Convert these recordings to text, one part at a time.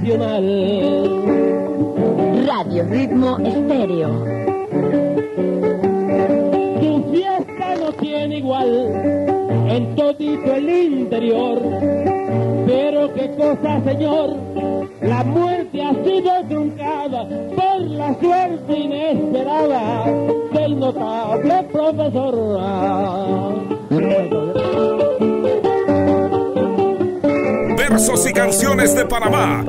nacional. Radio Ritmo Estéreo. Su fiesta no tiene igual en todito el interior, pero qué cosa, señor, la muerte ha sido truncada por la suerte inesperada del notable profesor. Versos y canciones de Panamá.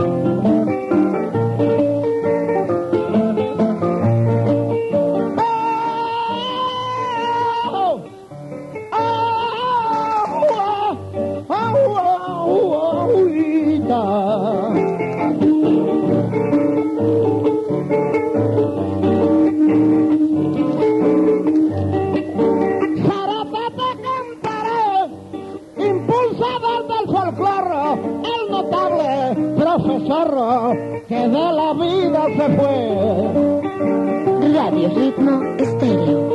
Que de la vida se fue. Radio Ritmo Estéreo.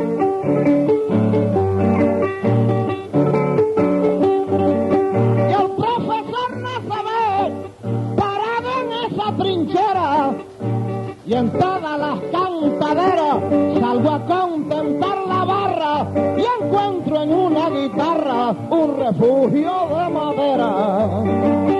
Y el profesor Nazaré, parado en esa trinchera, y en todas las cantaderas salgo a contemplar la barra y encuentro en una guitarra un refugio de madera.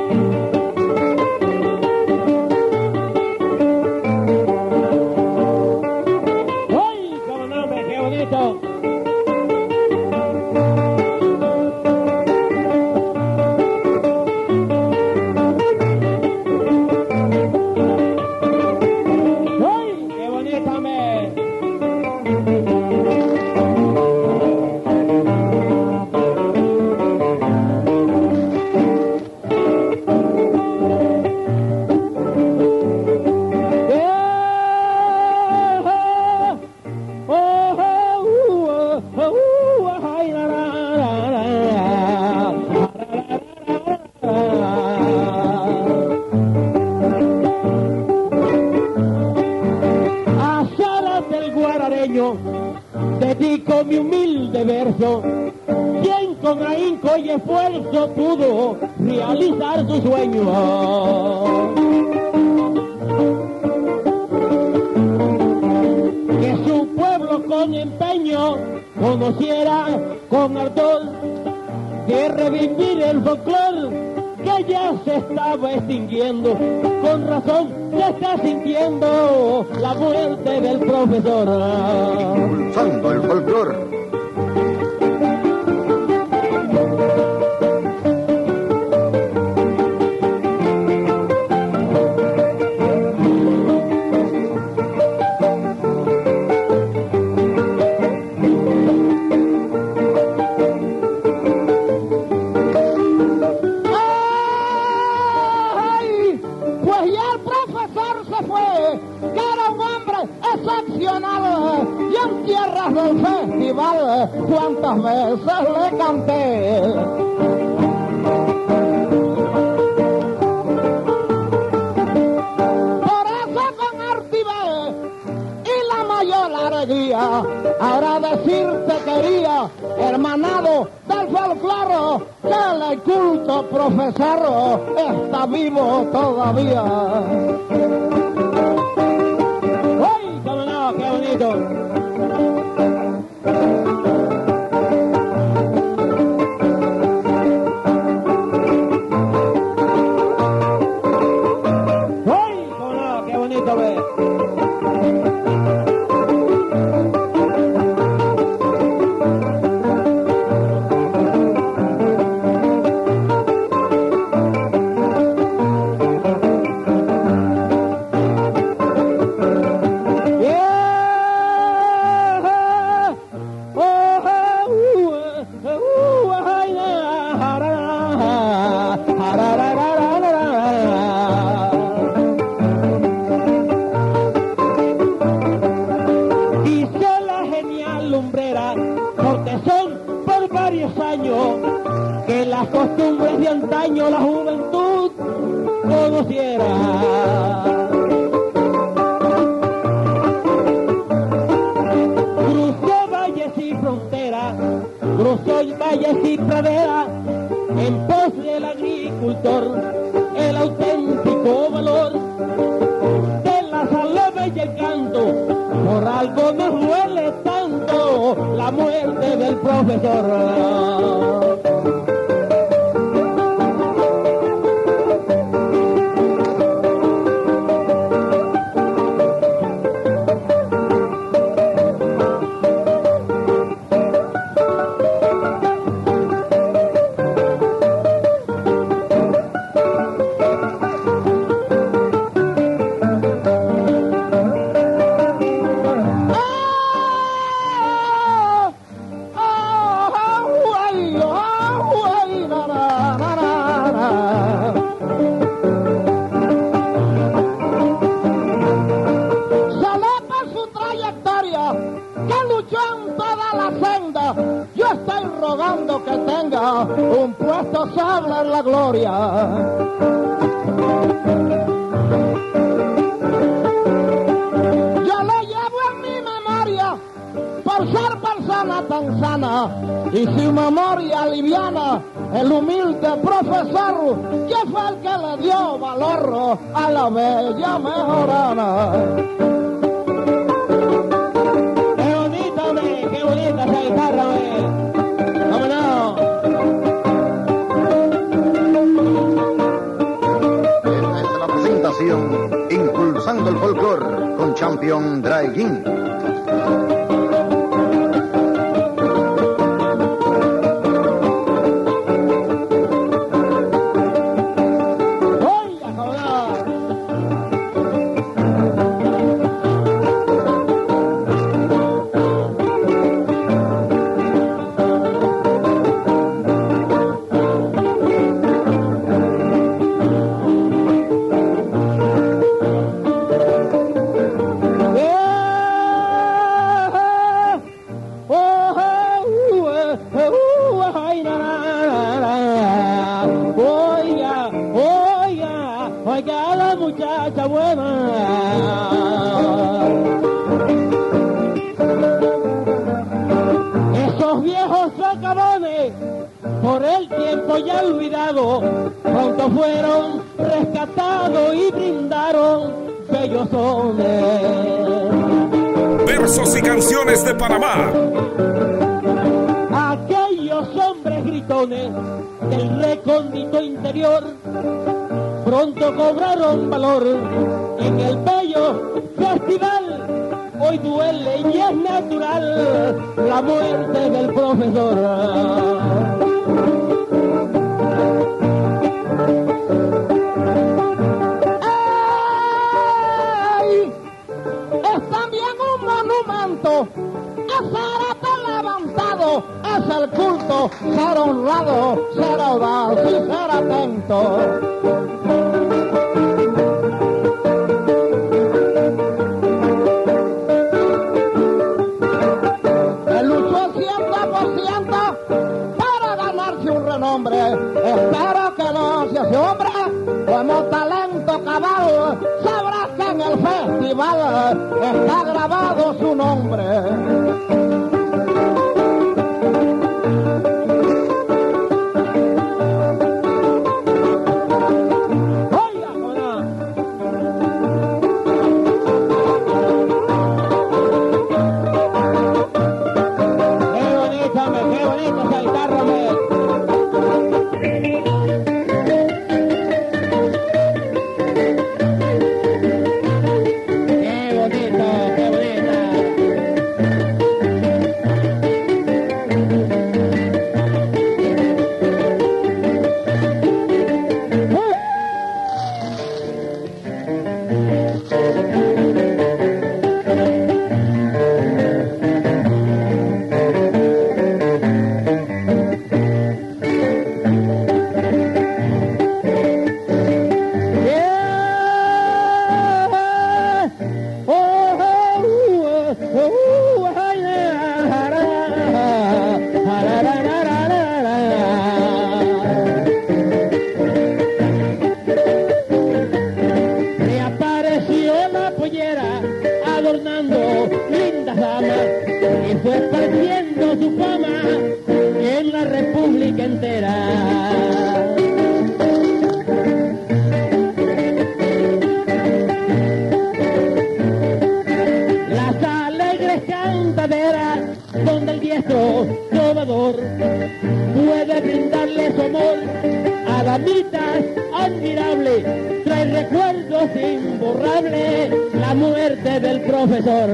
Dedico mi humilde verso, quien con ahínco y esfuerzo pudo realizar su sueño. Que su pueblo con empeño conociera con ardor de revivir el folclor que ya se estaba extinguiendo. Con razón se está sintiendo la muerte del profesor. Impulsando el folclor. Y en tierras del festival cuántas veces le canté. Por eso con Artibé y la mayor alegría ahora decirte quería, hermanado del folclore, que el culto profesor está vivo todavía. ¡Qué bonito! ¡Ay, cómo no! ¡Qué bonito, ve! Que las costumbres de antaño la juventud conociera. Cruzó valles y fronteras, cruzó valles y praderas, en pos del agricultor, el auténtico valor de la salve y el canto. Por algo nos duele tanto la muerte del profesor. Un puesto sable en la gloria. Yo le llevo en mi memoria por ser persona tan sana y su memoria liviana, el humilde profesor que fue el que le dio valor a la bella mejorana. Qué bonita esa guitarra, Impulsando el folclor con Champion Draguín. Oiga la muchacha buena. Esos viejos socavones, por el tiempo ya olvidado, pronto fueron rescatados y brindaron bellos sones. Versos y canciones de Panamá. Aquellos hombres gritones del recóndito interior pronto cobraron valor en el bello festival. Hoy duele y es natural la muerte del profesor. ¡Ey! Es también un monumento a ser levantado, es el culto, ser honrado, ser audaz y ser atento. Espero que no se hombre, como talento cabal, sabrás que en el festival está grabado su nombre. Palomitas admirable, trae recuerdos imborrables, la muerte del profesor.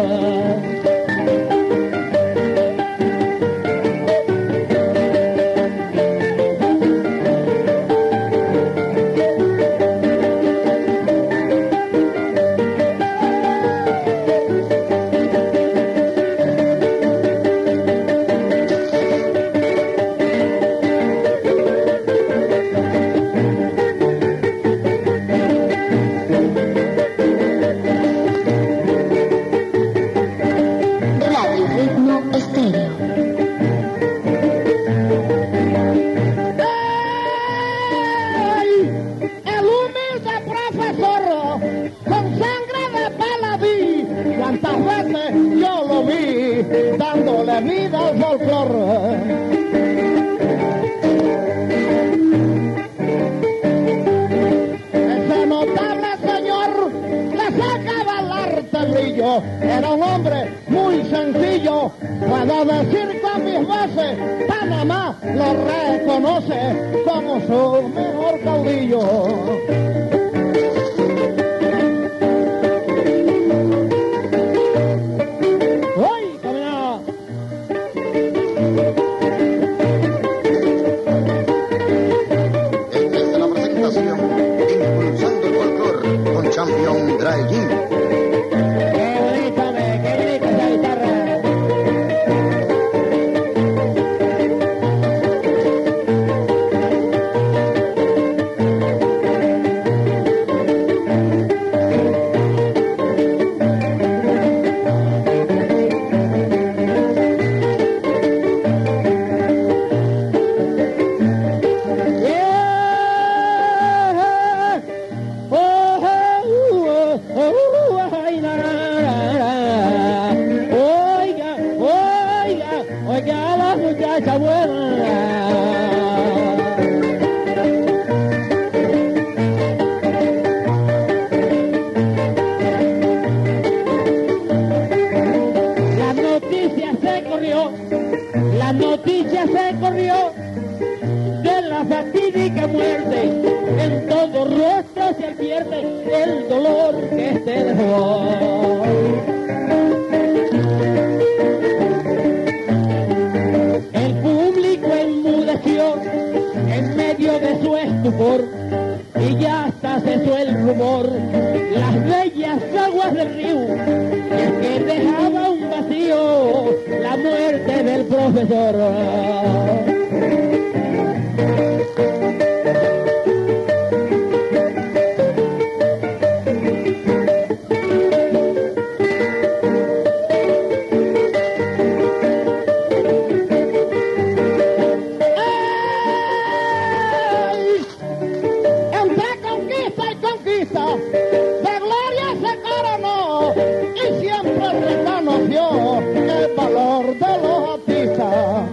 Dándole vida al folclore. Ese notable señor le sacaba el arte brillo. Era un hombre muy sencillo. Puedo decir con mis voces, Panamá lo reconoce como su mejor caudillo. Impulsando el folclor con Champion Dry Gin. Qué bonita esa guitarra. Oiga la muchacha buena. La noticia se corrió de la fatídica muerte. En todo rostro se advierte el dolor que este dejó. El público enmudeció en medio de su estupor y ya hasta cesó el rumor. Las bellas aguas del río, y es que dejaba un vacío la muerte del profesor. De gloria se coronó y siempre reconoció el valor de los artistas.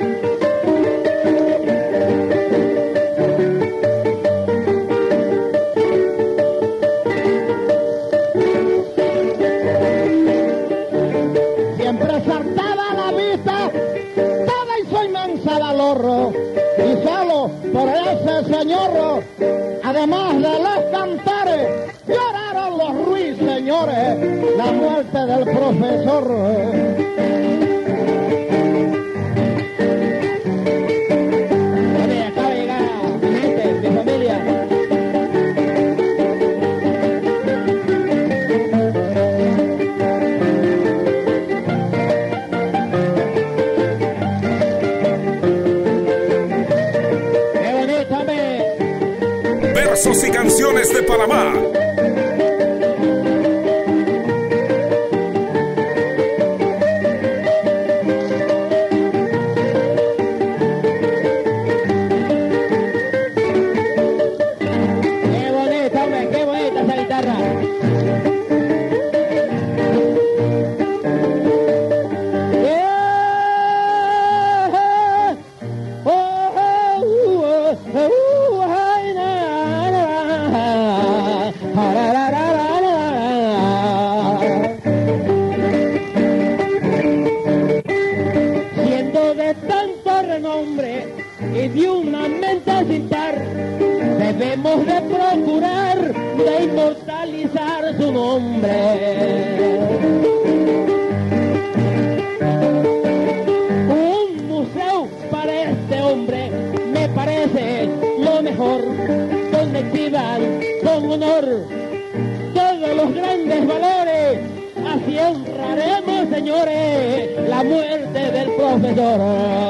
Siempre saltaba a la vista toda y su inmensa valor, y solo por ese señor, además de los cantores, lloraron los ruiseñores la muerte del profesor. Acaba de llegar mi gente, mi familia. Qué bonito, hombre. Versos y canciones de Panamá. Qué bonita, hombre, qué bonita esa guitarra. debemos de procurar de inmortalizar su nombre. Un museo para este hombre me parece lo mejor, donde exhiban con honor todos los grandes valores. Así honraremos, señores, la muerte del profesor.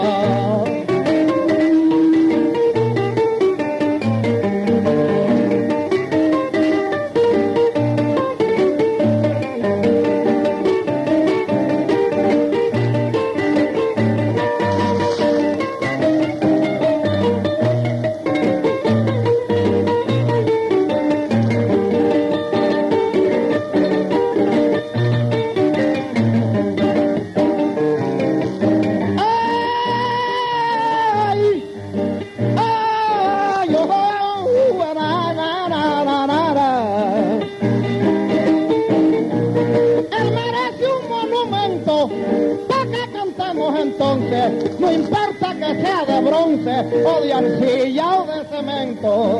Entonces, no importa que sea de bronce o de arcilla o de cemento.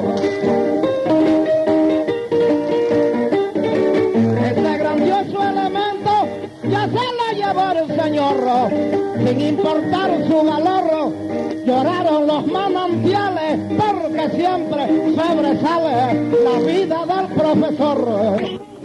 Este grandioso elemento ya se lo llevó el señor, sin importar su valor. Lloraron los manantiales porque siempre sobresale la vida del profesor.